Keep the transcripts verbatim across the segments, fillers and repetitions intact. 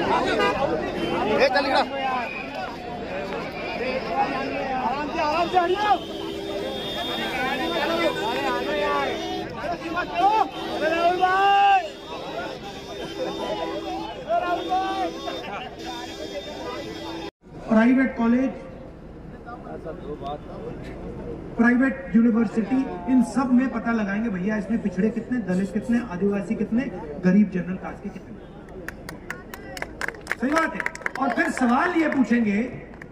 चल गया आराम से आराम से हटियो। राहुल भाई राहुल भाई प्राइवेट कॉलेज, प्राइवेट यूनिवर्सिटी, इन सब में पता लगाएंगे भैया इसमें पिछड़े कितने, दलित कितने, आदिवासी कितने, गरीब जनरल कास्ट के कितने। सही बात है। और फिर सवाल ये पूछेंगे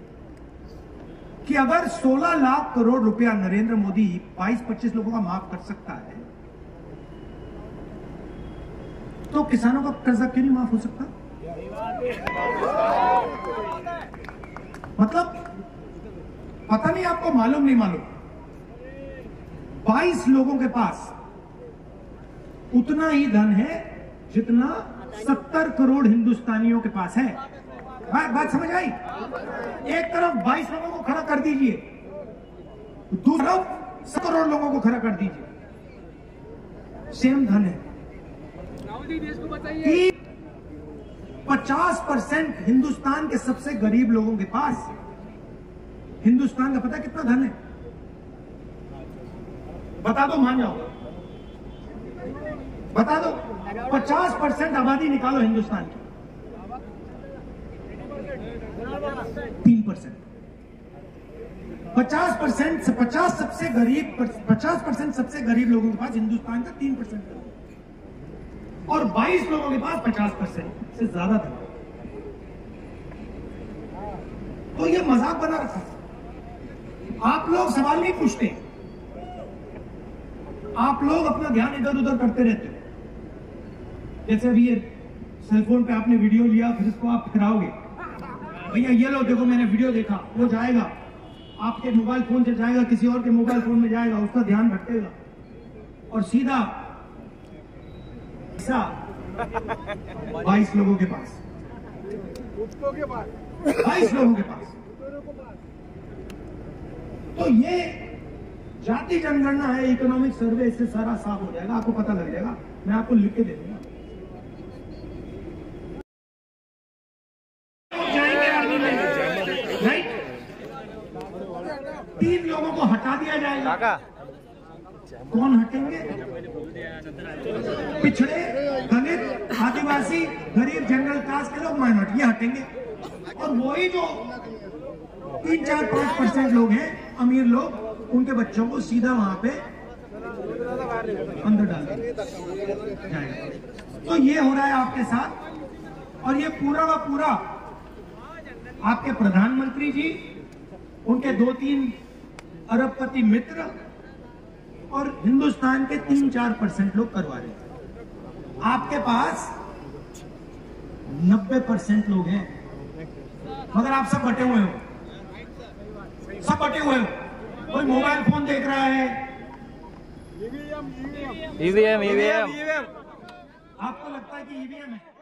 कि अगर सोलह लाख करोड़ रुपया नरेंद्र मोदी बाईस पच्चीस लोगों का माफ कर सकता है तो किसानों का कर्जा क्यों नहीं माफ हो सकता? मतलब पता नहीं, आपको मालूम नहीं मालूम, बाईस लोगों के पास उतना ही धन है जितना सत्तर करोड़ हिंदुस्तानियों के पास है। बात, बात समझ आई? एक तरफ बाईस लोगों को खड़ा कर दीजिए, दूसरी तरफ सौ करोड़ लोगों को खड़ा कर दीजिए, सेम धन है। पचास परसेंट हिंदुस्तान के सबसे गरीब लोगों के पास, हिंदुस्तान का पता कितना धन है? बता दो, मान जाओ, बता दो। पचास परसेंट आबादी निकालो हिंदुस्तान की, तीन परसेंट। पचास परसेंट से पचास सबसे गरीब, पचास परसेंट सबसे गरीब लोगों के पास हिंदुस्तान का तीन परसेंट, और बाईस लोगों के पास पचास परसेंट से ज्यादा था। तो ये मजाक बना रखा। आप लोग सवाल नहीं पूछते, आप लोग अपना ध्यान इधर उधर करते रहते हो। जैसे अभी ये सेलफोन पे आपने वीडियो लिया, फिर इसको आप फिराओगे, भैया ये लो देखो मैंने वीडियो देखा, वो जाएगा आपके मोबाइल फोन से, जाएगा किसी और के मोबाइल फोन में जाएगा, उसका ध्यान भटकेगा और सीधा बाईस लोगों के पास, बाईस लोगों के पास। तो ये जाति जनगणना है, इकोनॉमिक सर्वे, इससे सारा साफ हो जाएगा, आपको पता लग जाएगा। मैं आपको लिख के दे दूंगा। राइट, तीन लोगों को हटा दिया जाएगा। कौन हटेंगे? पिछड़े, दलित, आदिवासी, गरीब, जनरल कास्ट के लोग, माइनॉरिटी, ये हटेंगे। और वही जो तीन चार पांच परसेंट लोग हैं, अमीर लोग, उनके बच्चों को सीधा वहां पे अंदर डाल दिया जाएगा। तो ये हो रहा है आपके साथ, और ये पूरा का पूरा आपके प्रधानमंत्री जी, उनके दो तीन अरबपति मित्र और हिंदुस्तान के तीन चार परसेंट लोग करवा रहे हैं। आपके पास नब्बे परसेंट लोग हैं, मगर आप सब बटे हुए हो, सब बटे हुए हो। कोई मोबाइल फोन देख रहा है, ईवीएम ईवीएम ईवीएम, आपको लगता है कि ईवीएम है।